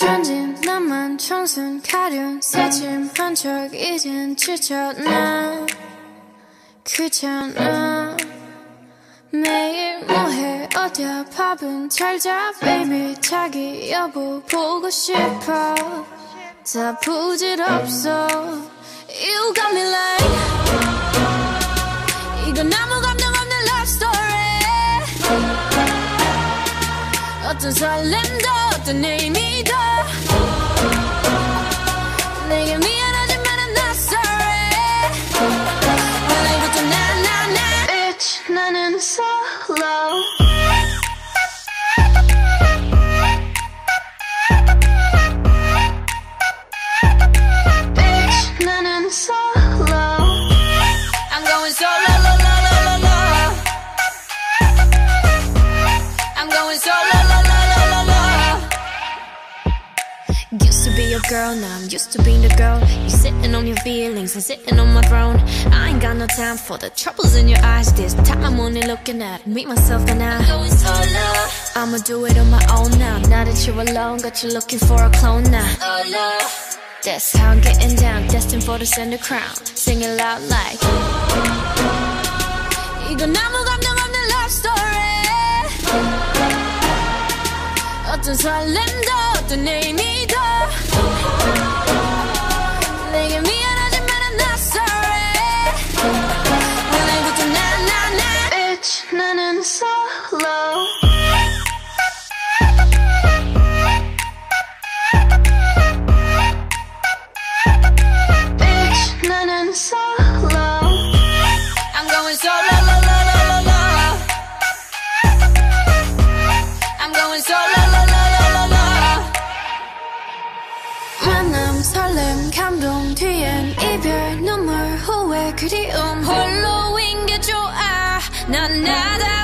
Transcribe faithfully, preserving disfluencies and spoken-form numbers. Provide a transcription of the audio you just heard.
천진 나만 청순 가련 새침한 척 이젠 지쳤나 귀찮아 매일 뭐해 어디야 밥은 잘자 baby 자기 여보 보고 싶어 다 부질없어 You got me like 이건 아무 감동 없는 love story 어떤 설렘도 어떤 의미도 내게 미안하지만 I'm not sorry 오늘부터 나 나 나 Bitch 나는 solo Bitch 나는 solo I'm going solo lo lo lo lo lo I'm going solo lo lo lo lo lo Used to be your girl, now I'm used to being the girl. You sitting on your feelings, I'm sitting on my throne. I ain't got no time for the troubles in your eyes. This time I'm only looking at me, myself, and I. I'm going solo. I'ma do it on my own now. Now that you're alone, got you looking for a clone now. Solo. That's how I'm getting down, destined for the center crown. Sing it loud like 이건 아무 감동 없는 love story 어떤 설렘도 어떤 의미도 내게 미안하지만 I'm not sorry 오늘부터 나 나 나 Bitch 나는 solo Bitch 나는 solo I'm going solo lo lo lo lo lo I'm going solo lo lo lo lo lo 만남 설렘 감동 뒤엔 이별 눈물 후회 그리움 홀로인 게 좋아 난 나다